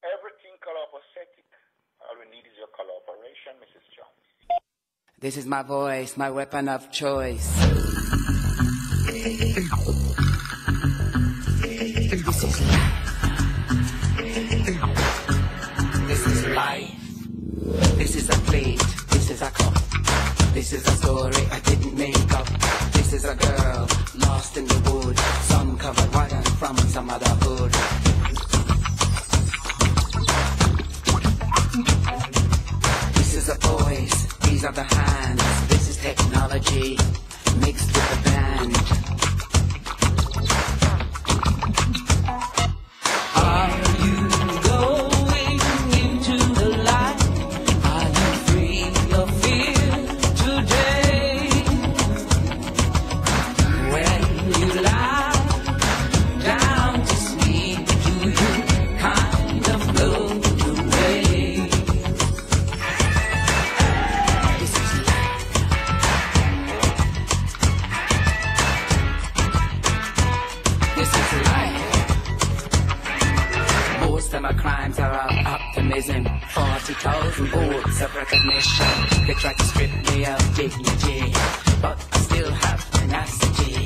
everything collaborative. All we need is your collaboration, Mrs. Jones. This is my voice, my weapon of choice. This is life. This is life. This is a plate. This is a cup. This is a story I didn't make up. This is a girl lost in the wood. Some covered water from some other hood. This is a voice. These are the hands. This is technology mixed with the band. Are you going into the light? Are you free of fear today? When you lie down to sleep, do you kind of float away? This is life. This is life. Most of my crimes are of optimism. 40,000 volts of recognition. They try to strip me of dignity, but I still have tenacity.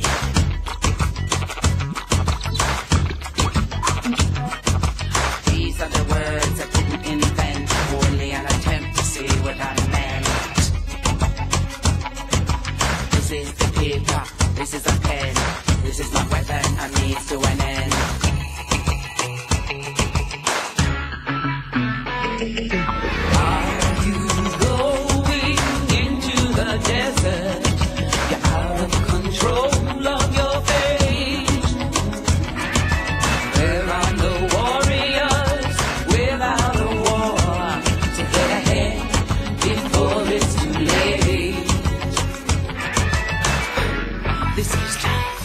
These are the words I didn't invent, only an attempt to see what I meant. This is the paper, this is a pen, this is my weapon, I need to an end. Are you going into the desert? You're out of control of your fate. There are no warriors without a war to get ahead before it's too late. This is life,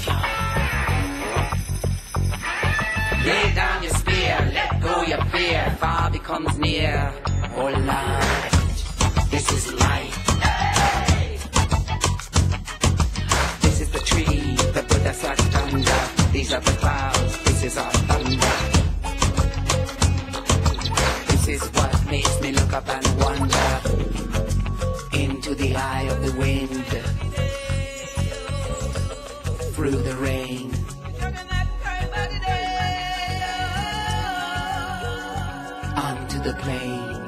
y'all. Lay down your spear, let go your fear. Far becomes near. Oh Lord, this is life. This is the tree, the Buddha sat under. These are the clouds, this is our thunder. This is what makes me look up and wonder into the eye of the wind, through the rain. Onto the plain.